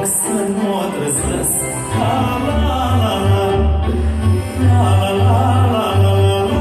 rog să nu o trăsesc. La la la la la la la la la.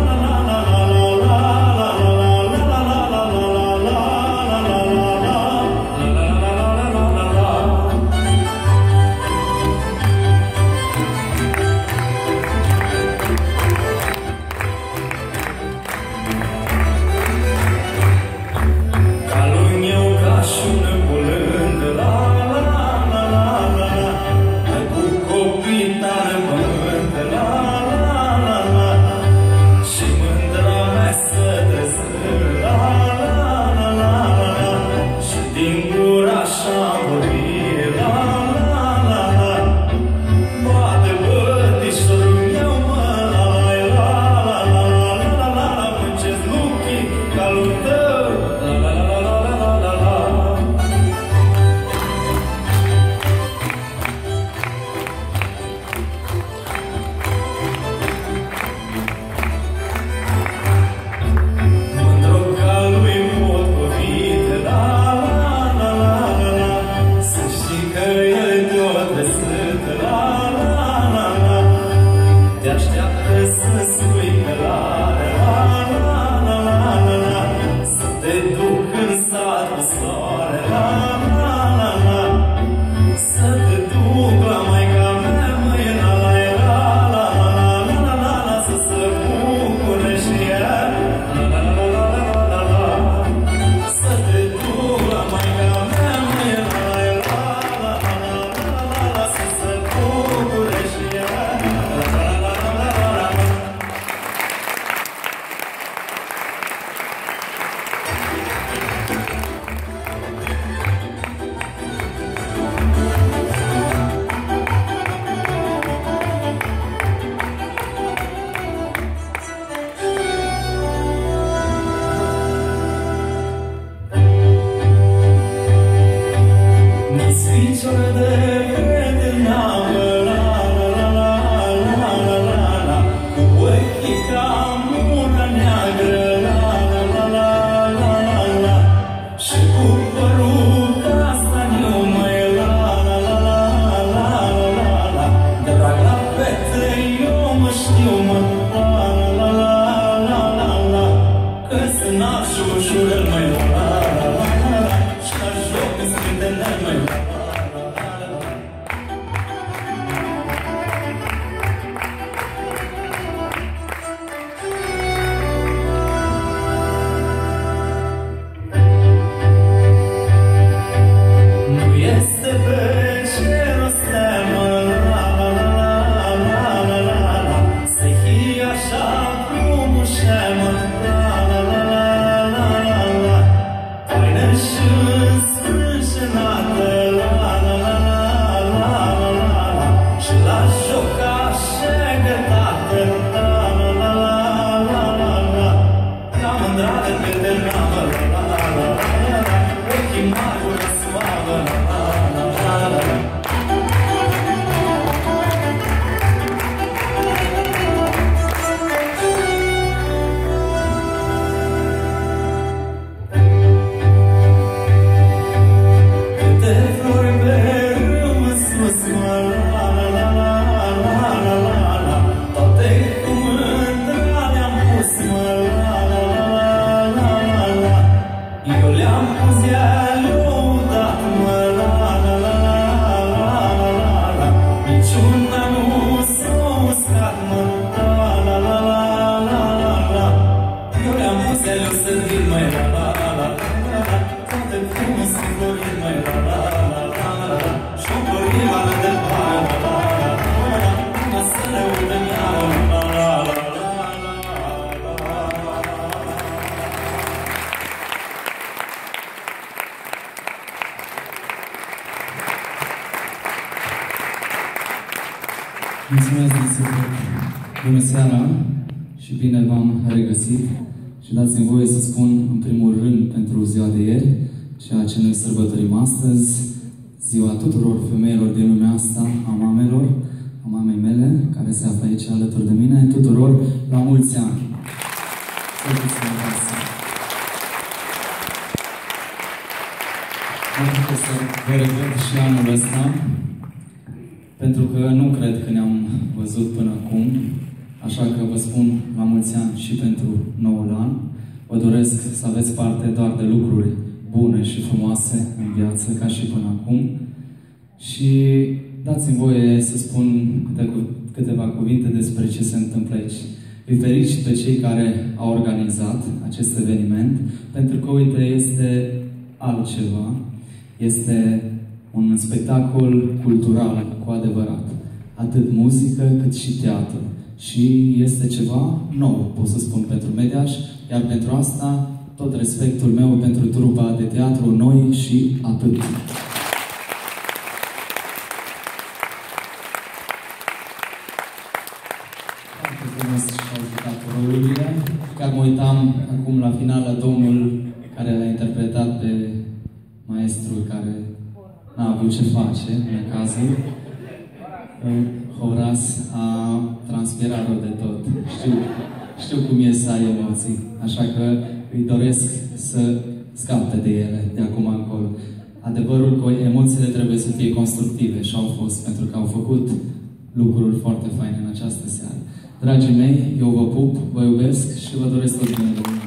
Mulțumesc din suflet! Bună seara și bine v-am regăsit și dați-mi voie să spun în primul rând pentru ziua de ieri, ceea ce noi sărbătorim astăzi, ziua tuturor femeilor din lumea asta, a mamelor, a mamei mele, care se află aici alături de mine, tuturor la mulți ani! Să fiți sănătoase! Mă bucur să vă revăd și anul ăsta. văzut până acum, așa că vă spun la mulți ani și pentru noul an. Vă doresc să aveți parte doar de lucruri bune și frumoase în viață, ca și până acum. Și dați-mi voie să spun câteva cuvinte despre ce se întâmplă aici. Îi ferici pe cei care au organizat acest eveniment, pentru că, uite, este altceva. Este un spectacol cultural cu adevărat. Atât muzică cât și teatru. Și este ceva nou, pot să spun, pentru Mediaș, iar pentru asta tot respectul meu pentru trupa de teatru Noi și atât. Foarte frumos și-au jucat rolurile. Chiar mă uitam acum la final la domnul care l-a interpretat pe maestrul care n-a avut ce face în cazul. Horas a transpirat rău de tot. Știu cum e să ai emoții, așa că îi doresc să scape de ele de acum încolo. Adevărul că emoțiile trebuie să fie constructive și au fost, pentru că au făcut lucruri foarte faine în această seară. Dragii mei, eu vă pup, vă iubesc și vă doresc tot bine.